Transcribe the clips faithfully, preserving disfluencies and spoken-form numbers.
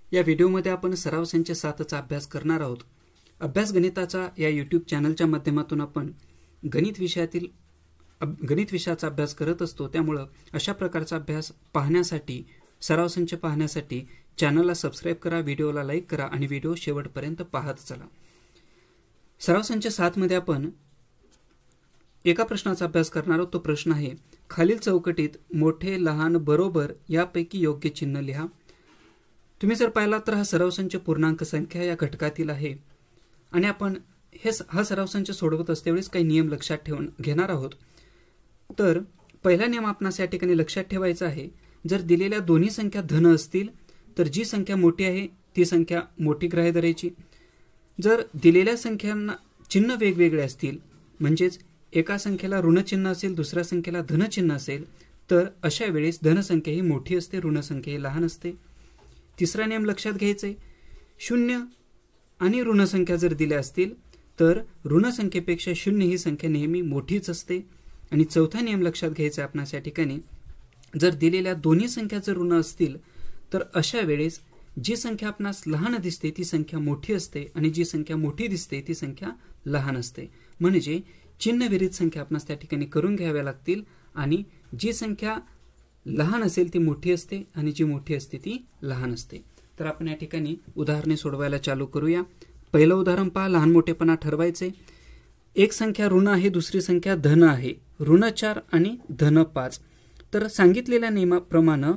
या व्हिडिओमध्ये आपण सराव संच सातचा अभ्यास करणार आहोत। अभ्यास गणिताचा या यूट्यूब चॅनलच्या माध्यमातून आपण गणित विषयातील गणित विषयाचा अभ्यास करत असतो। त्यामुळे अशा प्रकारचा अभ्यास पाहण्यासाठी सराव संच पाहण्यासाठी चॅनलला सबस्क्राइब करा, व्हिडिओला लाईक करा आणि व्हिडिओ शेवटपर्यंत पाहत चला। सराव संच सात मध्ये आपण एका प्रश्नाचा अभ्यास करणार आहोत। तो प्रश्न आहे, खालील चौकटीत मोठे लहान बरोबर यापैकी योग्य चिन्ह लिहा। तुम्ही जर पाहिला तर हा सराव संच पूर्णांक संख्या या घटकातील आहे आणि आपण हे हा सराव संच सोडवत असतेवेळेस काही नियम लक्षात ठेवून घेणार आहोत। तर पहिला नियम आपणास या ठिकाणी लक्षात ठेवायचा आहे, जर दिलेल्या दोन्ही संख्या धन असतील तर जी संख्या मोठी आहे ती संख्या मोठी ग्राह्य धरायची। जर दिलेल्या संख्यांना चिन्ह वेगवेगळे असतील, म्हणजेच एका संख्येला ऋण चिन्ह असेल दुसऱ्या संख्येला धन चिन्ह असेल, तर अशा वेळेस धन संख्या ही मोठी असते, ऋण संख्या ही लहान असते। तिसरा नियम लक्षात घ्यायचा आहे, शून्य आणि ऋण संख्या जर दिल्या असतील तर ऋण संख्येपेक्षा शून्य ही संख्या नेहमी मोठीच असते। आणि चौथा नियम लक्षात घ्यायचा आहे आपणास या ठिकाणी, जर दिलेल्या दोन्ही संख्या जर ऋण असतील तर अशा वेळेस जी संख्या आपणास लहान दिसते ती संख्या मोठी असते आणि जी संख्या मोठी दिसते ती संख्या लहान असते। म्हणजे चिन्ह विरुद्ध संख्या आपणास त्या ठिकाणी करून घ्याव्या लागतील आणि जी संख्या लहान असेल ती मोठी असते आणि जी मोठी असते ती लहान असते। तर आपण या ठिकाणी उदाहरणे सोडवायला चालू करूया। पहिलं उदाहरण पहा, लहान मोठेपणा ठरवायचे। एक संख्या ऋण आहे, दुसरी संख्या धन आहे, ऋण चार आणि धन पाच। तर सांगितलेल्या नियमाप्रमाणे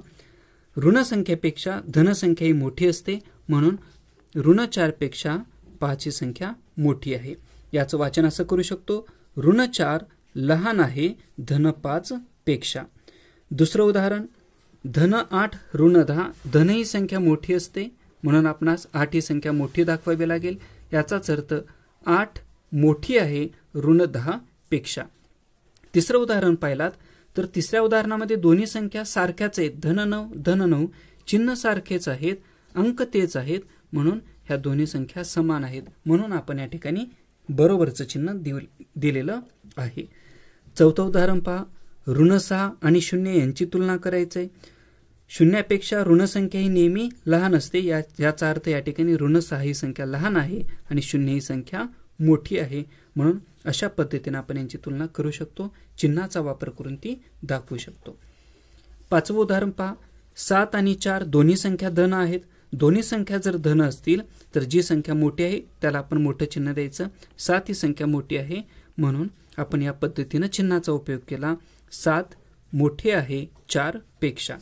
ऋण संख्येपेक्षा धन संख्या ही मोठी असते, म्हणून ऋण चार पेक्षा पाच ही संख्या मोठी आहे। याचं वाचन असं करू शकतो, ऋण चार लहान आहे धन पाच पेक्षा। दुसरं उदाहरण, धन आठ ऋण दहा, धन ही संख्या मोठी असते म्हणून आपणास आठ ही संख्या मोठी दाखवावी लागेल। याचाच अर्थ आठ मोठी आहे ऋण दहा पेक्षा। तिसरं उदाहरण पाहिलात तर तिसऱ्या उदाहरणामध्ये दोन्ही संख्या सारख्याच आहेत, धन नऊ धन नऊ, चिन्ह सारखेच आहेत, अंक तेच आहेत, म्हणून ह्या दोन्ही संख्या समान आहेत, म्हणून आपण या ठिकाणी बरोबरचं चिन्ह दिलेलं आहे। चौथं उदाहरण पहा, ऋण सहा आणि शून्य यांची तुलना करायची। शून्यापेक्षा ऋण संख्या ही नेहमी लहान असते, या याचा अर्थ या ठिकाणी ऋण सहा ही संख्या लहान आहे आणि शून्य ही संख्या मोठी आहे, म्हणून अशा पद्धतीने आपण यांची तुलना करू शकतो, चिन्हाचा वापर करून ती दाखवू शकतो। पाचवं उदाहरण पहा, सात आणि चार दोन्ही संख्या धन आहेत। दोन्ही संख्या जर धन असतील तर जी संख्या मोठी आहे त्याला आपण मोठं चिन्ह द्यायचं। सात ही संख्या मोठी आहे म्हणून आपण या पद्धतीने चिन्हाचा उपयोग केला, सात मोठी आहे चार पेक्षा।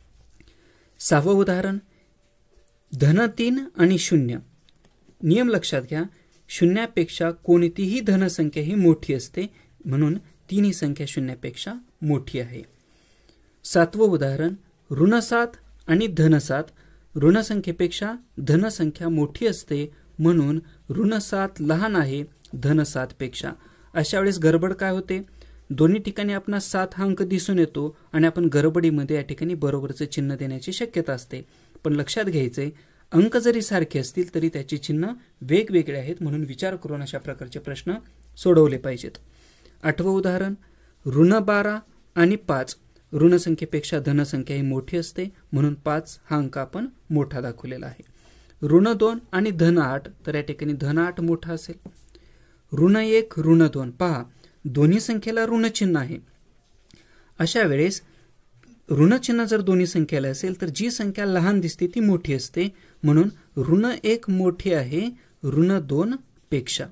सहावं उदाहरण, धन तीन आणि शून्य। नियम लक्षात घ्या, शून्यापेक्षा कोणतीही धन संख्या ही मोठी असते, म्हणून तीन ही संख्या शून्यापेक्षा मोठी आहे। सातवं उदाहरण, ऋण सात आणि धन सात, ऋण संख्येपेक्षा धन संख्या मोठी असते म्हणून ऋण सात लहान आहे धन सात पेक्षा। अशा वेळेस गडबड काय होते, दोन्ही ठिकाणी आपणास सात हा अंक दिसून येतो आणि आपण गडबडीमध्ये या ठिकाणी बरोबरचं चिन्ह देण्याची शक्यता असते। पण लक्षात घ्यायचंय, अंक जरी सारखे असतील तरी त्याचे चिन्ह वेगवेगळे आहेत, म्हणून विचार करून अशा प्रकारचे प्रश्न सोडवले पाहिजेत। आठवं उदाहरण, ऋण बारा आणि पाच, ऋण संख्येपेक्षा धन संख्या ही मोठी असते म्हणून पाच हा अंक आपण मोठा दाखवलेला आहे। ऋण दोन आणि धन आठ, तर या ठिकाणी धन आठ मोठा असेल। ऋण एक ऋण दोन, पहा दोन्ही संख्येला ऋण चिन्ह आहे। अशा वेळेस ऋण चिन्ह जर दोन्ही संख्येला असेल तर जी संख्या लहान दिसते ती मोठी असते, म्हणून ऋण एक मोठी आहे ऋण दोन पेक्षा।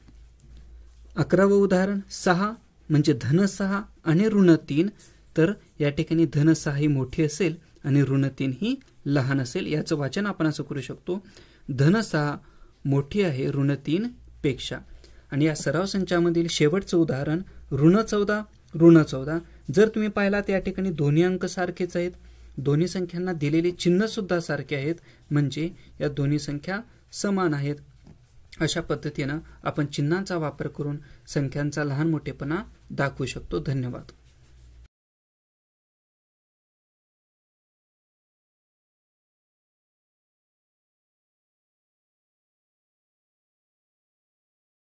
अकरावं उदाहरण, सहा म्हणजे धन सहा आणि ऋण तीन, तर या ठिकाणी धन सहा ही मोठी असेल आणि ऋण तीन ही लहान असेल। याचं वाचन आपण असं करू शकतो, धन सहा मोठी आहे ऋण तीन पेक्षा। आणि या सराव संचामधील शेवटचं उदाहरण, ऋण चौदा ऋण चौदा, जर तुम्ही पाहिलात या ठिकाणी दोन्ही अंक सारखेच आहेत, दोन्ही संख्यांना दिलेले चिन्ह सुद्धा सारखे आहेत, म्हणजे या दोन्ही संख्या समान आहेत। अशा पद्धतीने आपण चिन्हांचा वापर करून संख्यांचा लहान मोठेपणा दाखवू शकतो। धन्यवाद।